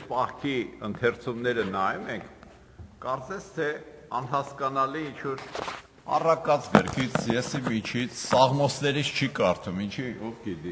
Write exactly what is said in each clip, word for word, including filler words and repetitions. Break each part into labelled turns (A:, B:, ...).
A: պահքի ընթերցումները նայում ենք, կարծես թե անհասկանալի ինչ-որ առակած գրքից, եսի միջից, սաղմոսներից չի կարդում, ինչի, ով գիտի։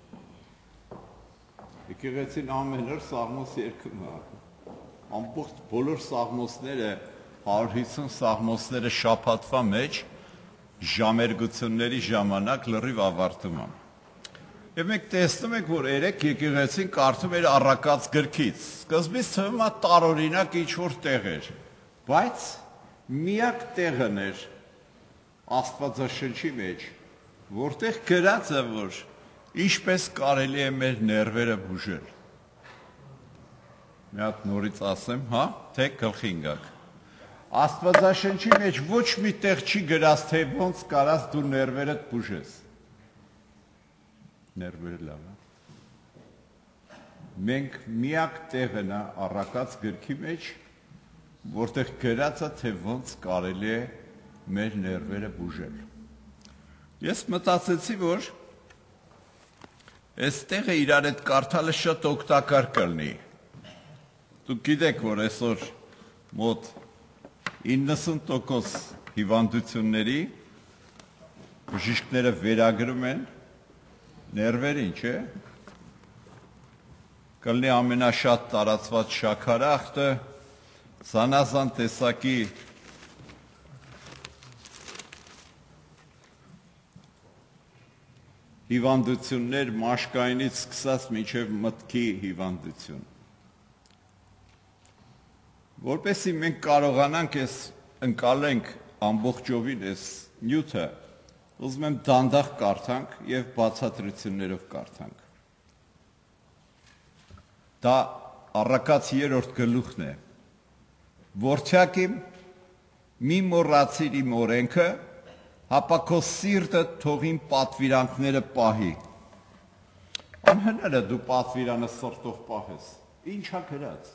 A: Եկեղեցին ամեն օր սաղմոս երգում է, ամբողջ բոլոր սաղմոսները, հարյուր հիսուն սաղմոսները շաբաթվա մեջ ժամերգությունների ժամանակ լրիվ ավարտում եմ։ Եվ մենք տեսնում ենք, որ երեք եկեղեցին կարդում էր առակած գրքից, սկզբից թվում է տարօրինակ ինչ-որ տեղ էր, բայց միակ տեղն էր Աստվածաշնչի մեջ, որտեղ գրած է, որ ինչպես կարելի է մեր ներվերը բուժել։ Մի հատ նորից ասեմ, հա, թե գլխի ընկաք։ Աստվածաշնչի մեջ ոչ մի տեղ չի գրած, թե ոնց կարաս դու ներվերդ բուժես։ Ներվերը լավ է։ Մենք միակ տեղն է առակած գրքի մեջ, որտեղ գրած է, թե ոնց կարելի է մեր ներվերը բուժել։ Ես մտածեցի, որ այս տեղը իրար հետ կարդալը շատ օգտակար կլինի։ Դուք գիտեք, որ այսօր մոտ իննսուն տոկոս հիվանդությունների բժիշկները վերագրում են ներվերին, չէ՞։ Կլինի ամենաշատ տարածված շաքարախտը, զանազան տեսակի հիվանդություններ մաշկայինից սկսած մինչև մտքի հիվանդություն։ Որպեսզի մենք կարողանանք այս ընկալենք ամբողջովին այս նյութը, ուզում եմ դանդաղ կարդանք եւ բացատրություններով կարդանք։ Դա առակած երրորդ գլուխն է։ Որդյակիմ մի մոռացիր իմ օրենքը, հապա քո սիրտը թողին պատվիրանքները պահի։ Անհնար է դու պատվիրանը սրտով պահես։ Ինչա գրած։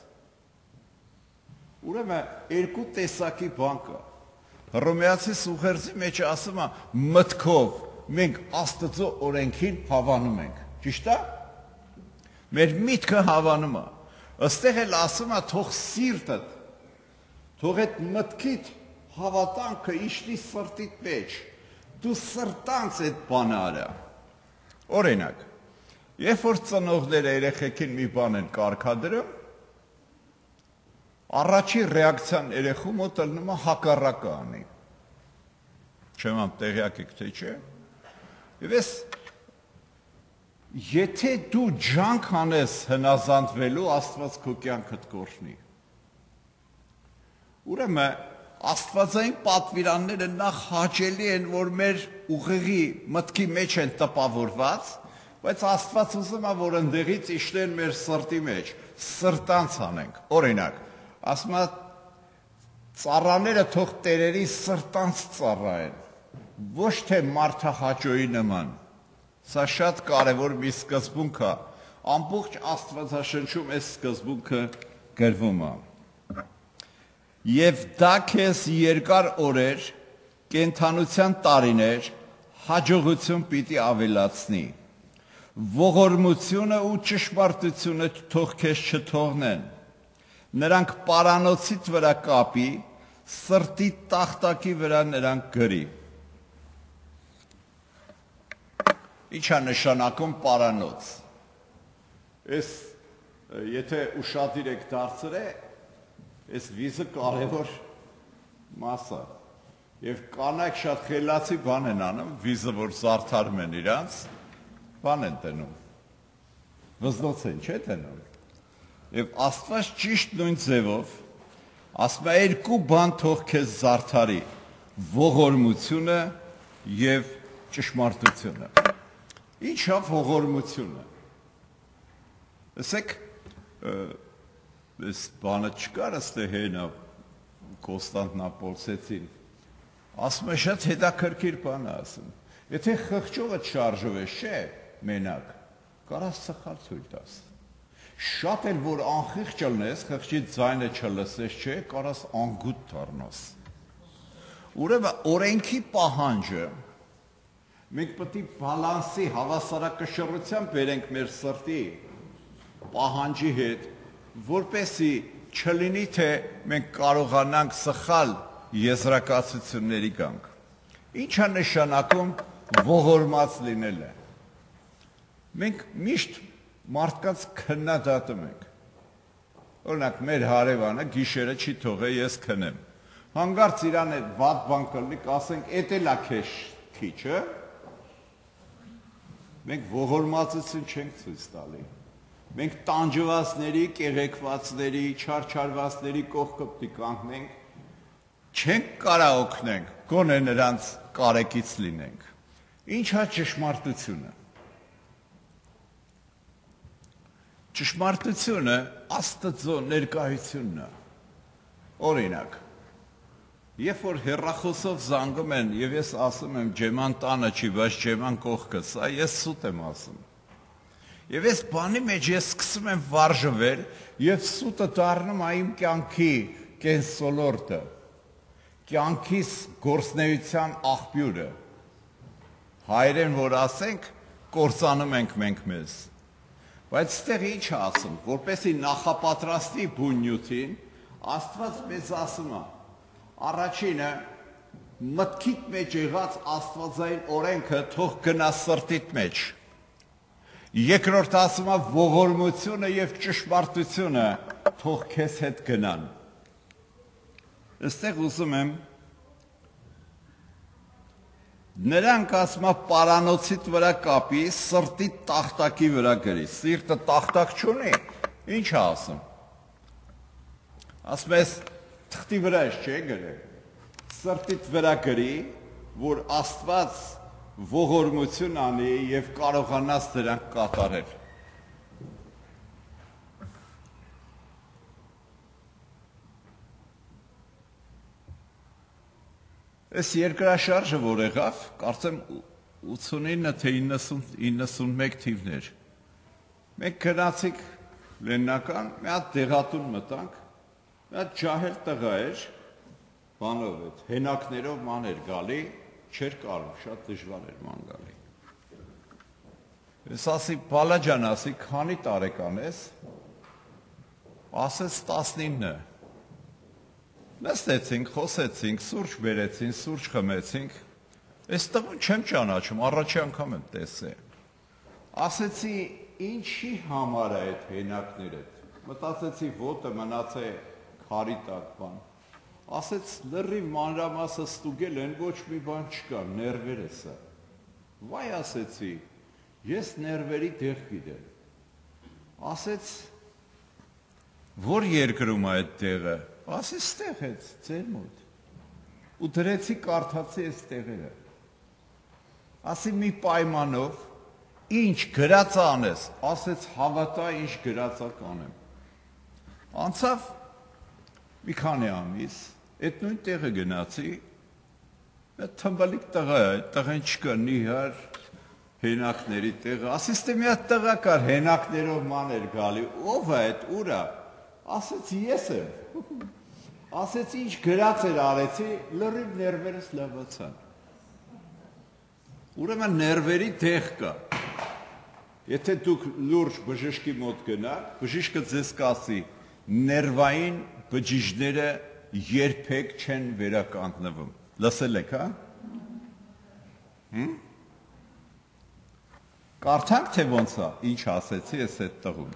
A: Ուրեմն երկու տեսակի բան կա։ Հռոմեացի սուղերձի մեջ ասում է մտքով մենք Աստծո օրենքին հավանում ենք։ Ճիշտ է։ Մեր միտքը հավանում է։ Այստեղ էլ ասում է թող սիրտդ, թող այդ մտքիդ հավատանքը իշտի սրտիդ մեջ, դու սրտանց այդ բանը արա։ Օրինակ, երբ որ ծնողները երեխեքին մի բան են կարգադրում, առաջի ռեակցիան երեխու մոտ ելնում է հակառակը անի։ Չեմ ամ տեղյակ եք թե չէ։ Եվ ես եթե դու ջանք անես հնազանդվելու, Աստված քո կյանքդ կօրհնի։ Ուրեմն Աստվածային պատվիրանները նախ հաճելի են, որ մեր ուղեղի մտքի մեջ են տպավորված, բայց Աստված ուզում է, որ ընդեղից իշտեն մեր սրտի մեջ, սրտանց անենք։ Օրինակ, ասում է ծառաները թող տերերի սրտանց ծառայեն, ոչ թե մարդահաճոյի նման։ Սա շատ կարևոր մի սկզբունք է, ամբողջ Աստվածաշնչում այս սկզբունքը գրվում է։ Եվ դա քեզ երկար օրեր, կենդանության տարիներ, հաջողություն պիտի ավելացնի։ Ողորմությունը ու ճշմարտությունը թող քեզ չթողնեն։ Նրանք պարանոցիդ վրա կապի, սրտի տախտակի վրա նրանք գրի։ Ինչ է նշանակում պարանոց։ Այս եթե ուշադիր եք դարձրել, այս վիզը կարևոր մաս է։ Եվ կանայք շատ խելացի բան են անում, վիզը որ զարդարում են իրանց, բան են տնում։ Վզնոց են, չէ՞ տնում։ Եվ Աստված ճիշտ նույն ձևով ասում է երկու բան թող քեզ զարդարի՝ ողորմությունը եւ ճշմարտությունը։ Ինչ է ողորմությունը։ Ասեք, այս բանը չկար աստե հենա Կոստանդնապոլսեցին, ասում է շատ հետաքրքիր բան է ասում, եթե խղճովը չարժվես, չէ, մենակ, կարաս սխալ ցույց տաս, շատ էլ որ անխիղճ լնես, խղճի ձայնը չլսես, չէ, կարաս անգութ դառնաս։ Ուրեմն օրենքի պահանջը մենք պետք է բալանսի հավասարակշռությամբ բերենք մեր սրտի պահանջի հետ, որպեսզի չլինի, թե մենք կարողանանք սխալ եզրակացությունների գանք։ Ինչ է նշանակում ողորմած լինելը։ Մենք միշտ մարդկանց քննադատում ենք։ Օրինակ, մեր հարևանը գիշերը չի թողել ես քնեմ։ Հանկարծ իրան այդ վատ բան կլինի, կասենք, էդ էլ է քեզ քիչը։ Մենք ողորմածություն չենք ցույց տալի։ Մենք տանջվածների, կեղեքվածների, չարչարվածների կողքը պիտի կանգնենք, չենք կարող օգնենք, գոնե նրանց կարեկից լինենք։ Ինչ է ճշմարտությունը։ Ճշմարտությունը Աստծո ներկայությունն է։ Օրինակ, երբ որ հեռախոսով զանգում են եւ ես ասում եմ ջեման տանը չի, բայց ջեման կողքս, սա ես սուտ եմ ասում։ Եվ այս բանի մեջ ես սկսում եմ վարժվել եւ սուտը դառնում է իմ կյանքի կենսոլորտը, կյանքիս գործնեության աղբյուրը։ Հայերեն որ ասենք, կործանում ենք մենք մեզ։ Բայց ստեղ ինչ ասում, որպեսի նախապատրաստի բուն նյութին, Աստված մեզ ասում է, առաջինը մտքիդ մեջ եղած աստվածային օրենքը թող գնա սրտիդ մեջ։ Երկրորդ ասում է ողորմությունը եւ ճշմարտությունը թող քեզ հետ գնան։ Այստեղ ուզում եմ նրանք ասում է պարանոցիդ վրա կապի, սրտի տախտակի վրա գրի։ Սիրտը տախտակ չունի, ինչ է ասում։ Ասում ես թղթի վրա ես չէ գրել, սրտիդ վրա գրի, որ Աստված ողորմություն անի եւ կարողանաս դրանք կատարել։ Այս երկրաշարժը որ եղավ, կարծեմ ութսունինը թե իննսունմեկ թիվներ։ Մենք գնացինք Լեննական, մի հատ դեղատուն մտանք, մի հատ ջահել տղա էր, բանով այդ հենակներով ման էր գալի, չէր կարող, շատ դժվար էր ման գալի։ Ես ասի, բալա ջան, ասի, քանի տարեկան ես, ասեց տասնինը։ Նստեցինք, խոսեցինք, սուրճ բերեցին, սուրճ խմեցինք, այս տղուն չեմ ճանաչում, առաջի անգամ եմ տեսել։ Ասեցի, ինչի համար է այդ հենակները, մտածեցի ոտը մնաց է քարի տակ բան։ Ասեց լրիվ մանրամասը ստուգել են, ոչ մի բան չկա, ներվեր է սա։ Վայ ասեցի, ես ներվերի դեղ գիտեմ։ Ասեց, որ երկրում է այդ տեղը։ Ասեց ստեղ հետ, ձեր մոտ։ Ու դրեցի կարդացի այս տեղերը։ Ասի մի պայմանով, ինչ գրած անես, ասեց հավատա ինչ գրածա կանեմ։ Անցավ մի քանի ամիս, այդ նույն տեղը գնացի, այդ թմբալիկ տղա է, այդ տղեն չկա նիհար հենակների տեղը, ասեց թե մի հատ տղա կար հենակներով ման էր գալի, ով է այդ ուրա, ասեց ես եմ, ասեց ինչ գրած էր արեցի, լրիվ ներվերս լվացան, ուրեմն ներվերի տեղ կա, եթե դուք լուրջ բժշկի մոտ գնաք, բժիշկը ձեզ կասի, ներվային բջիջները երբեք չեն վերականգնվում, լսել եք, հա? Կարդանք թե ոնց է, ինչ ասեցի ես այդ տղուն։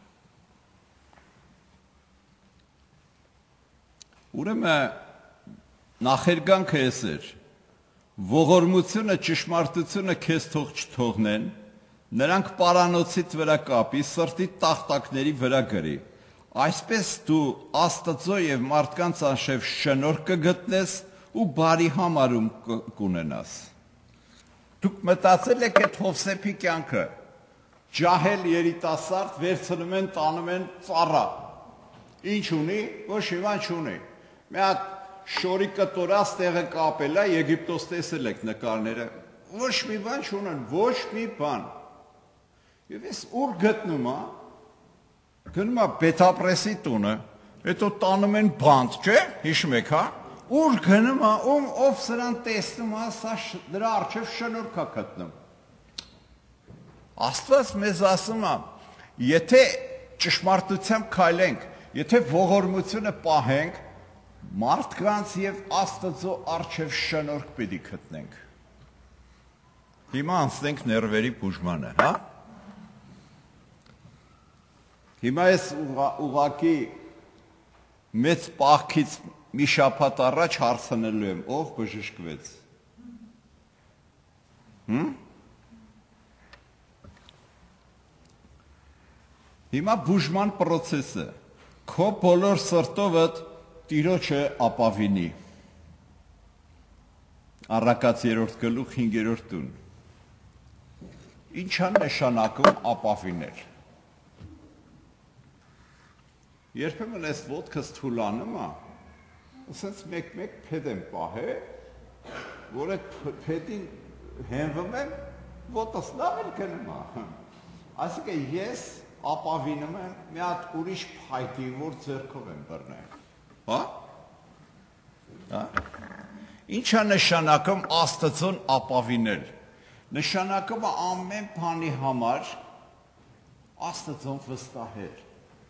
A: Ուրեմն նախերգանքը ես էր, ողորմությունը, ճշմարտությունը քեզ թող չթողնեն, նրանք պարանոցիդ վրա կապի, սրտի տախտակների վրա գրի, այսպես դու Աստծո և մարդկանց անշև շնորհք կգտնես ու բարի համարում կունենաս։ Դուք մտածել եք այդ Հովսեփի կյանքը, ջահել երիտասարդ վերցնում են, տանում են ծառա, ինչ ունի, ոչ մի բան չունի, մի հատ շորի կտորած տեղը կապել է, Եգիպտոս տեսել եք նկարները, ոչ մի բան չունեն, ոչ մի բան։ Եվ ես ուր գտնում է, գնում է Բեթապրեսի տունը, հետո տանում են բանտ, չէ, հիշում եք, հա, ուր գնում է, ում ով սրան տեսնում է, սա դրա առջև շնորհք է գտնում։ Աստված մեզ ասում է, եթե ճշմարտությամբ քայլենք, եթե ողորմությունը պահենք, մարդկանց եւ Աստծո առջև շնորհք պիտի գտնենք։ Հիմա անցնենք ներվերի բուժմանը, հա։ Հիմա ես ուղղակի մեծ պահքից մի շաբաթ առաջ հարցնելու եմ, ով բժշկվեց։ Հմ։ Հիմա բուժման process-ը, քո բոլոր սրտովդ Տիրոջը ապավինի։ Առակաց երրորդ գլուխ հինգերորդ տուն։ Ինչ է նշանակում ապավինել։ Երբեմն այս ոտքս թուլանում է, ասենց մեկ-մեկ փեդ եմ պահե, որ այդ փեդին հենվում եմ, ոտս լավ էլ գնում է։ Այսինքն ես ապավինում եմ մի հատ ուրիշ փայտի, որ ձեռքով եմ բռնել։ Հա? Հա? Ինչ է նշանակում Աստծուն ապավինել։ Նշանակում է ամեն բանի համար Աստծուն վստահել։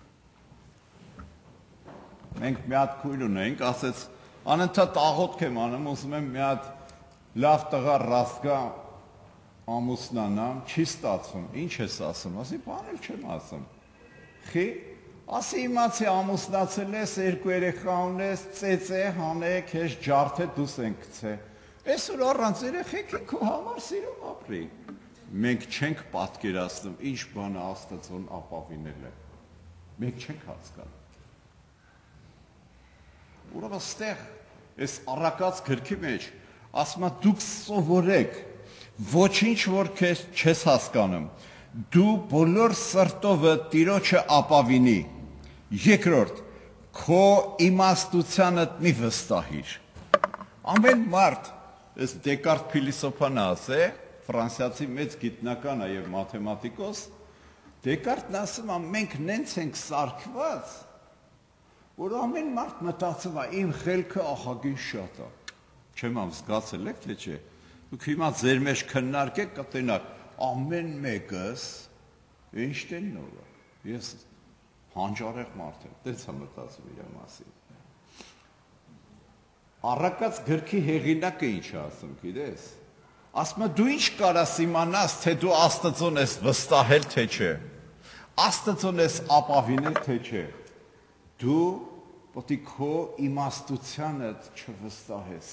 A: Մենք մի հատ քույր ունենք, ասեց, անընդհատ աղոթք եմ անում, ուզում եմ մի հատ լավ տղա ռաստկա ամուսնանամ, չի ստացվում։ Ինչ ես ասում, ասի, բան էլ չեմ ասում։ Խի, ասի իմացի ամուսնացել ես, երկու երեխա ունես, ծեծե, հանե, քեզ ջարդե դուս են գցե։ Այսօր առանց երեխեքի քո համար սիրում ապրի։ Մենք չենք պատկերացնում, ինչ բան է Աստծուն ապավինելը։ Մենք չենք հասկանում։ Ուրեմն ստեղ այս առակաց գրքի մեջ ասում է դուք սովորեք, ոչինչ որ քեզ չես հասկանում, դու բոլոր սրտովը Տիրոջը ապավինի։ Երկրորդ, քո իմաստությանդ մի վստահիր։ Ամեն մարդ, այս Դեկարտ փիլիսոփան ասե, ֆրանսիացի մեծ գիտնական է եւ մաթեմատիկոս, Դեկարտն ասում է, մենք նենց ենք սարքված, որ ամեն մարդ մտածում է, իմ խելքը ահագին շատ է։ Չեմ ամ զգացել եք, թե չէ։ Դուք հիմա ձեր մեջ քննարկեք, կտենաք, ամեն մեկս Էյնշտեյնն ով է։ Ես հանճարեղ մարդ եմ, տենց եմ մտածում իր մասին։ Առակաց գրքի հեղինակը ինչ է ասում, գիտես։ Ասում է դու ինչ կարաս իմանաս, թե դու Աստծուն ես վստահել, թե չէ։ Աստծուն ես ապավինել, թե չէ։ Դու պետք է քո իմաստությանդ չվստահես։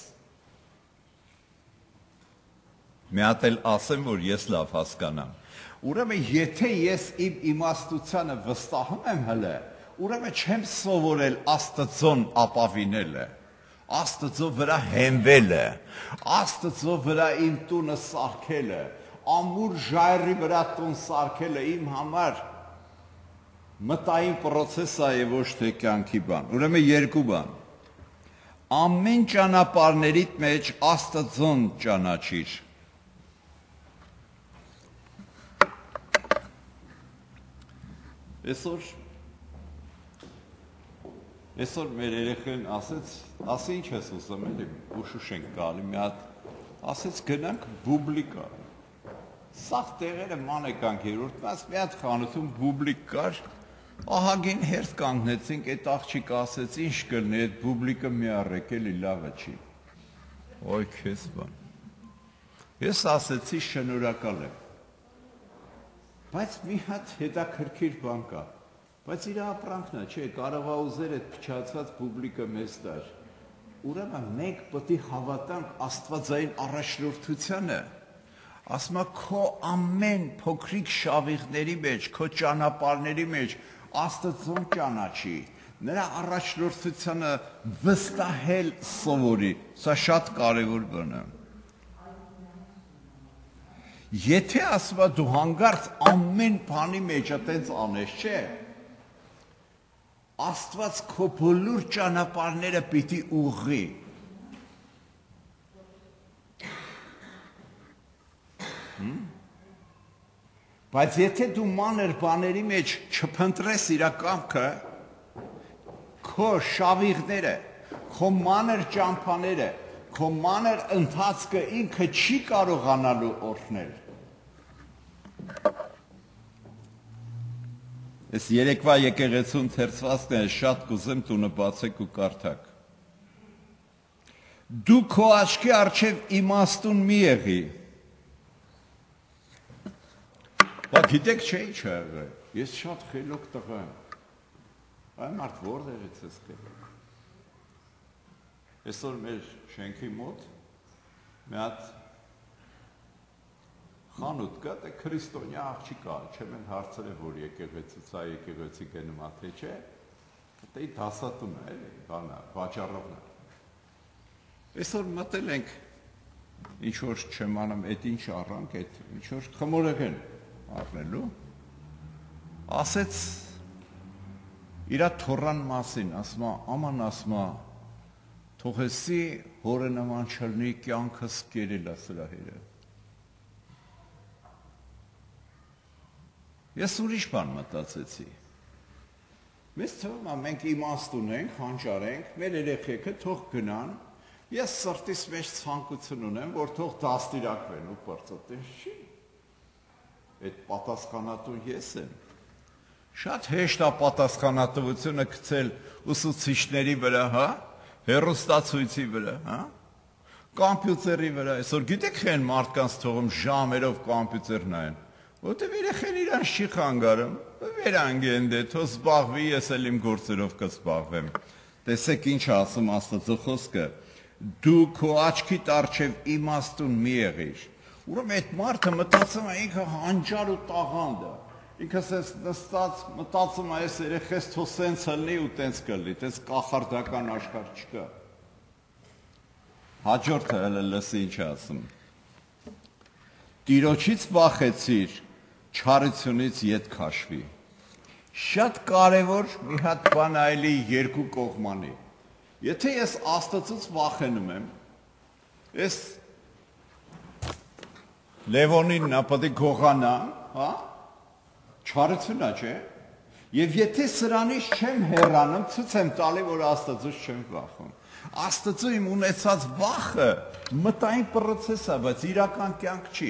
A: Մի հատ էլ ասեմ, որ ես լավ հասկանամ։ Ուրեմն եթե ես իմ իմաստությանը վստահում եմ հələ, ուրեմն չեմ սովորել Աստծուն ապավինելը, Աստծո վրա հենվելը, Աստծո վրա իմ տունը սարքելը, ամուր ժայռի վրա տուն սարքելը իմ համար մտային process է եւ ոչ թե կյանքի բան։ Ուրեմն երկու բան։ Ամեն ճանապարհներիդ մեջ Աստծուն ճանաչիր։ Այսօր Այսօր մեր երեխեն ասեց, ասի ինչ ես ուզում էլի, ուշուշ ենք գալի, մի հատ ասեց գնանք բուբլիկա։ Սաղ տեղերը ման եկանք երրորդ մաս, մի հատ խանութում բուբլիկ կար, ահագին հերթ կանգնեցինք, այդ աղջիկը ասեց, ինչ կլինի, այդ բուբլիկը մի առեք, էլի լավը չի։ Ոյ քեզ բան։ Ես ասեցի շնորհակալ եմ։ Բայց մի հատ հետաքրքիր բան կա, բայց իր ապրանքն է, չէ, կարող է ուզեր այդ փչացած պուբլիկը մեզ տար։ Ուրեմն մենք պետք է հավատանք Աստվածային առաջնորդությանը, ասում է քո ամեն փոքրիկ շավիղների մեջ, քո ճանապարհների մեջ Աստծուն ճանաչի, նրա առաջնորդությանը վստահել սովորի, սա շատ կարևոր բան է։ Եթե ասում է դու հանգարց ամեն բանի մեջ այդպես անես, չէ։ Աստված քո բոլոր ճանապարհները պիտի ուղղի։ Բայց եթե դու մանր բաների մեջ չփնտրես իր կամքը, քո շավիղները, քո մանր ճամփաները, քո մանր ընթացքը ինքը չի կարողանալու օրհնել։ Այս երեկվա եկեղեցու ընթերցվածքները շատ կուզեմ տունը բացեք ու կարդաք։ Դու քո աչքի առջև իմաստուն մի եղի։ Բա գիտեք չէ ինչ ա եղել։ Ես շատ խելոք տղա եմ։ Այն մարդ որտեղից ես խելոք։ Այսօր մեր շենքի մոտ մի հատ խանութ կա, դե քրիստոնյա աղջիկ կա, չեմ են հարցել է, որ եկեղեցից է, եկեղեցի գնում ա, թե չէ, դե դասատում է, էլի, բանա, վաճառողն է։ Այսօր մտել ենք, ինչ որ չեմ անում, այդ ինչ առանք, այդ ինչ որ խմորեղեն առնելու, ասեց իրա թորան մասին, ասմա, աման ասմա, թողեսի հորը նման չլնի կյանքս կերել է սրա հերը։ Ես ուրիշ բան մտածեցի։ Մեզ թվում է մենք իմաստուն ենք, հանճար ենք, մեր երեխեքը թող գնան, ես սրտիս մեջ ցանկություն ունեմ, որ թող դաստիարակվեն ու պրծտեն, չի։ Այդ պատասխանատու ես եմ։ Շատ հեշտ է պատասխանատվությունը գցել ուսուցիչների վրա, հա, հեռուստացույցի վրա, հա, կոմպյուտերի վրա։ Այսօր գիտեք են մարդկանց թողում ժամերով կոմպյուտեր նայեն։ Որտեւ երեխեն իրանց չի խանգարում, վերանգեն դե, թող զբաղվի, ես էլ իմ գործերով կզբաղվեմ։ Տեսեք ինչ ասում Աստծո խոսքը, դու քո աչքիդ առջև իմաստուն մի եղիր։ Ուրեմն այդ մարդը մտածում է ինքը հանճար ու տաղանդ է։ Ինքը ասես նստած մտածում է այս երեխես թող սենց լնի ու տենց կլինի, տենց կախարդական աշխարհ չկա։ Հաջորդը հələ լսի ինչ ասում։ Տիրոջից վախեցիր, չարությունից ետ քաշվի։ Շատ կարևոր մի հատ բան այլի երկու կողմանի։ Եթե ես Աստծուց վախենում եմ, ես Լևոնին նա պետք է գողանա, հա? Չարությունա, չէ՞։ Եվ եթե սրանից չեմ հեռանում, ցույց եմ տալի, որ Աստծուց չեմ վախում։ Աստծո իմ ունեցած վախը մտային process է, բայց իրական կյանք չի։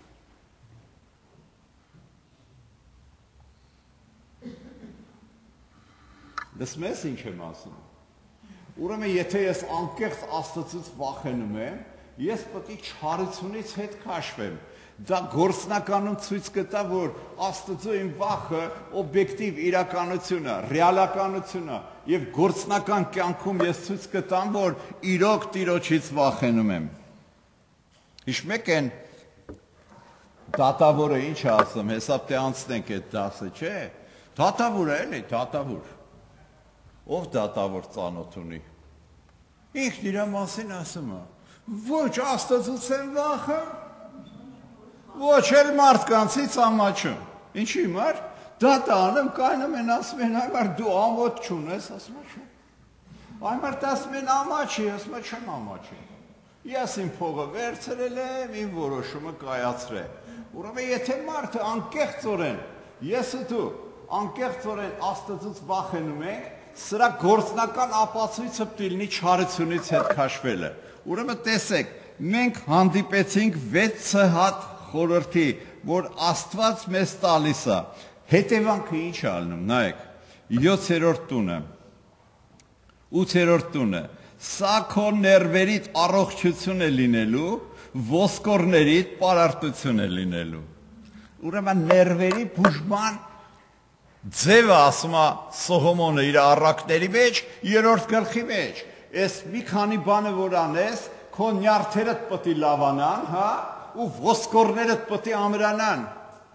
A: Լսում ես ինչ եմ ասում։ Ուրեմն եթե ես անկեղծ Աստծուց վախենում եմ, ես պետք է չարությունից հետ քաշվեմ։ Դա գործնականում ցույց կտա, որ Աստծո իմ վախը օբյեկտիվ իրականություն է, ռեալականություն է, եւ գործնական կյանքում ես ցույց կտամ, որ իրոք Տիրոջից վախենում եմ։ Հիշում եք այն դատավորը ինչ է ասում, հեսա թե անցնենք այդ դասը, չէ՞։ Դատավոր է, էլի, դատավոր։ Ով դատավոր ծանոթ ունի։ Ինքն իր մասին ասում է։ Ոչ Աստծուց եմ վախում, ոչ էլ մարդկանցից ամաչում։ Ինչի՞ մար, դատանում կայնում են ասում են, այմար դու ամոթ չունես, ասում է չէ։ Այմար ասում են ամաչի, ասում է չեմ ամաչի։ Ես իմ փողը վերցրել եմ, իմ որոշումը կայացրել։ Ուրեմն եթե մարդը անկեղծորեն, ես ու դու անկեղծորեն Աստծուց վախենում ենք, սրա գործնական ապացույցը պետք է լինի չարությունից հետ քաշվելը։ Ուրեմն տեսեք, մենք հանդիպեցինք վեց հատ խորհրդի, որ Աստված մեզ տալիս է։ Հետևանքը ինչ է ալնում, նայեք, յոթերորդ տունը, ութերորդ տունը, սա քո ներվերիդ առողջություն է լինելու, ոսկորներիդ պարարտություն է լինելու։ Ուրեմն ներվերի բուժման ձևը ասում է Սողոմոնը իր առակների մեջ, երրորդ գլխի մեջ, այս մի քանի բանը որ անես, քո նյարդերդ պետք է լավանան, հա, ու ոսկորներդ պետք է ամրանան։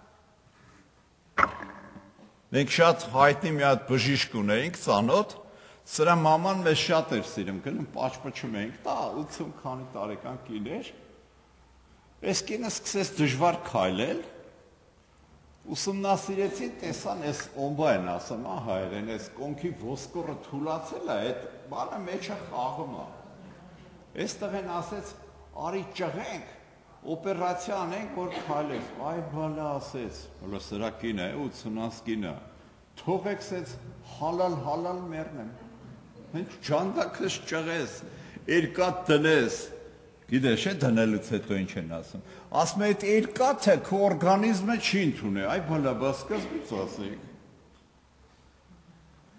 A: Մենք շատ հայտնի մի հատ բժիշկ ունեինք, ծանոթ, սրա մաման մեզ շատ էր սիրում, գնում պաճպճում էինք, դա ութսուն քանի տարեկան կին էր, այս կինը սկսեց դժվար քայլել, ուսումնասիրեցի, տեսան, այս օմբա են ասում, ա հայերեն, այս կոնքի ոսկորը թուլացել է, այդ բանը մեջը խաղում է։ Այս տղեն ասեց, արի ճղենք, օպերացիա անենք, որ քայլես, այ բալա ասեց, հլո սրա կին է, ութսունանց կին է, թողեք սեց հալալ հալալ մեռնեմ, հենց ջանդակս ճղես, երկատ դնես, գիտես է դնելուց հետո ինչ են ասում, ասում է այդ երկաթը քո օրգանիզմը չի ընդունել, այ բալա բասկզբից ասեք,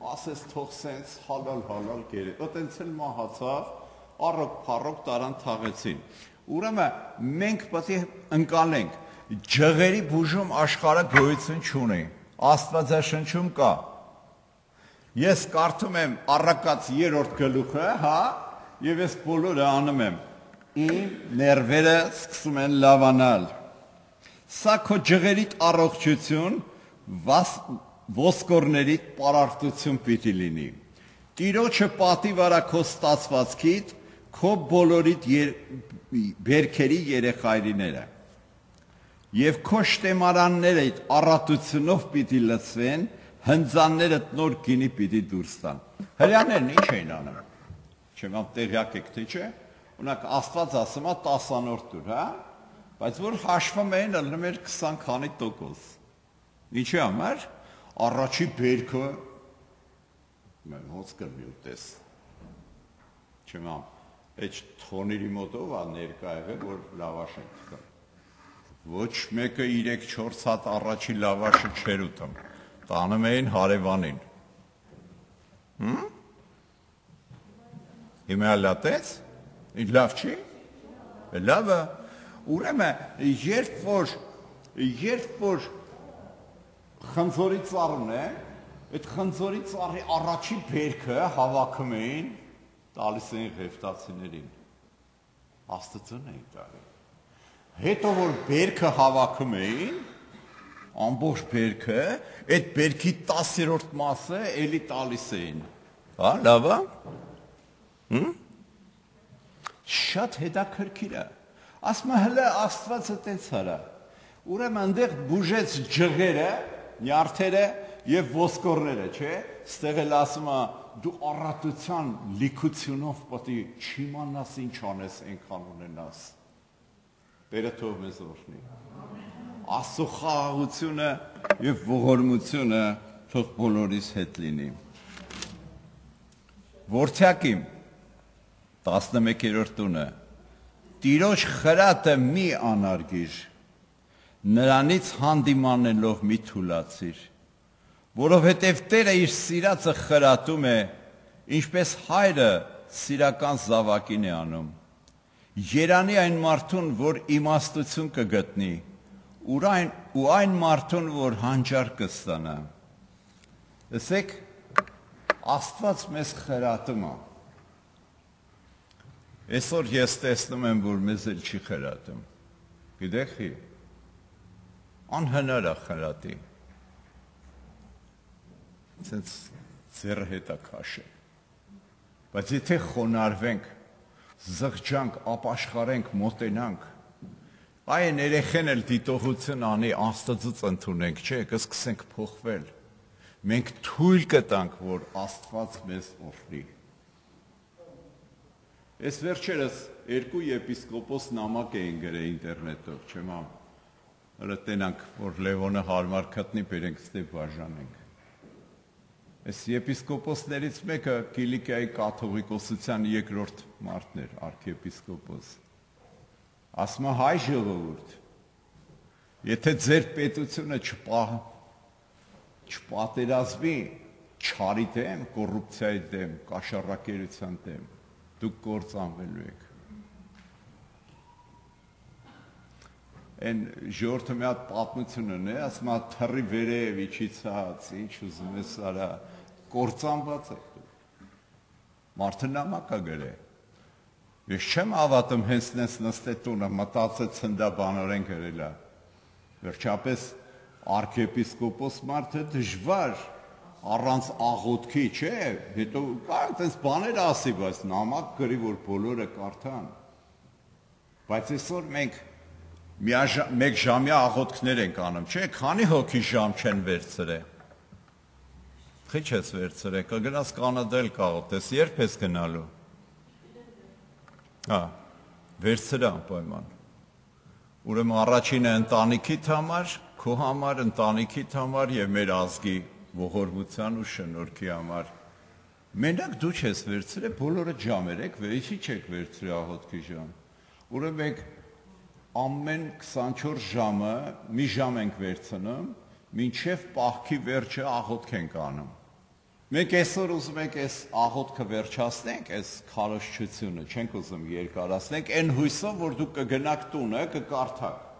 A: ասես թող սենց հալալ հալալ գերի, ու տենց էլ մահացավ, առոք փառոք տարան թաղեցին։ Ուրեմն մենք պետք է ընկալենք, ջղերի բուժում աշխարհը գոյություն չունի, Աստվածաշնչում կա։ Ես կարդում եմ առակաց երրորդ գլուխը, հա, եւ ես բոլորը անում եմ։ Իմ ներվերը սկսում են լավանալ։ Սա քո ջղերիդ առողջություն, ոսկորներիդ պարարտություն պիտի լինի։ Տիրոջը պատիվ արա քո ստացվածքիդ, քո բոլորիդ բերքերի երեխայրիները։ Եվ քո շտեմարաններիդ առատությունով պիտի լցվեն, հնձաններդ նոր գինի պիտի դուրս տան։ Հրեաներն ինչ էին անում։ Չեմ ամ տեղյակ եք թե չէ։ Ունակ Աստված ասում է տասանորդ դուր, հա։ Բայց որ հաշվում էին ելնում էր քսան քանի տոկոս։ Ինչի համար։ Առաջի բերքը մեն հոց կրվի ուտես։ Չեմ ամ այդ թոնիրի մոտով ա ներկա եղել, որ լավաշ են տկան։ Ոչ մեկը երեք չորս հատ առաջի լավաշը չեր ուտում։ Տանում էին հարևանին։ Հմ։ Հիմա լատեց։ Ինչ լավ չի։ Լավը։ Ուրեմն երբ որ երբ որ խնձորի ծառն է, այդ խնձորի ծառի առաջի բերքը հավաքում էին, տալիս էին ղեֆտացիներին։ Աստծուն էին տալի։ Հետո որ բերքը հավաքում էին, ամբողջ բերքը, այդ բերքի տասերորդ մասը էլի տալիս էին։ Հա, լավ է։ Հմ։ Շատ հետաքրքիր է։ Ասում հələ Աստվածը տենց արա։ Ուրեմն այնտեղ բուժեց ջղերը, նյարդերը եւ ոսկորները, չէ՞։ Ստեղ էլ ասում է դու առատության լիքությունով պետք է չիմանաս ինչ անես, այնքան ունենաս։ Տերը թող մեզ օրհնի։ Աստծո խաղաղությունը եւ ողորմությունը թող բոլորիս հետ լինի։ Որդյակիմ տասնմեկերորդ տունը Տիրոջ խրատը մի անարգիր, նրանից հանդիմանելով մի թուլացիր, որովհետև Տերը իր սիրածը խրատում է, ինչպես հայրը սիրական զավակին է անում։ Երանի այն մարդուն, որ իմաստություն կգտնի, ու այն մարդուն, որ հանճար կստանա։ Լսեք, Աստված մեզ խրատում է։ Այսօր ես տեսնում եմ, որ մեզ էլ չի խրատում։ Գիտեք ի՞։ Անհնար է խրատի։ Ցենց ձեռը հետ է քաշել։ Բայց եթե խոնարհվենք, զղջանք, ապաշխարենք, մոտենանք, այն երեխեն էլ դիտողություն անի, Աստծուց ընդունենք, չէ, կսկսենք փոխվել։ Մենք թույլ կտանք, որ Աստված մեզ օրհնի։ Այս վերջերս երկու եպիսկոպոս նամակ էին գրել ինտերնետով, չեմ ամ, հələ տենանք, որ Լևոնը հարմար գտնի, բերենք ստե բաժանենք։ Այս եպիսկոպոսներից մեկը Կիլիկիայի կաթողիկոսության երկրորդ մարդն էր, արքեպիսկոպոս։ Ասում է հայ ժողովուրդ, եթե ձեր պետությունը չպահ, չպատերազմի չարի դեմ, կոռուպցիայի դեմ, կաշառակերության դեմ, դուք կործանվելու եք։ Այն ժողովուրդը մի հատ պատմություն ունի, ասում է թռի վերև իջիցած, ինչ ուզում ես արա, կործանված եք դուք։ Մարդը նամակ է գրել։ Ես չեմ հավատում հենց նենց նստե տունը, մտածեց ցնդաբանորեն գրել է։ Վերջապես արքեպիսկոպոս մարդը դժվար առանց աղոթքի, չէ, հետո կարող այդպես բաներ ասի, բայց նամակ գրի, որ բոլորը կարդան։ Բայց այսօր մենք մեկ ժամյա աղոթքներ ենք անում, չէ, քանի հոգի ժամ չեն վերցրել։ Քիչ ես վերցրել, կգնաս Կանադա էլ կաղոթես, երբ ես գնալու։ Հա, վերցրա անպայման։ Ուրեմն առաջինը ընտանիքիդ համար, քո համար, ընտանիքիդ համար եւ մեր ազգի ողորմության ու շնորհքի համար։ Մենակ դու չես վերցրել, բոլորը ջամեր եք, վերիչի չեք վերցրել աղոթքի ժամ։ Ուրեմն մենք ամեն քսանչորս ժամը մի ժամ ենք վերցնում, մինչև պահքի վերջը աղոթք ենք անում։ Մենք այսօր ուզում ենք այս աղոթքը վերջացնենք, այս քարոզչությունը, չենք ուզում երկարացնենք, այն հույսով, որ դուք կգնաք տունը, կկարդաք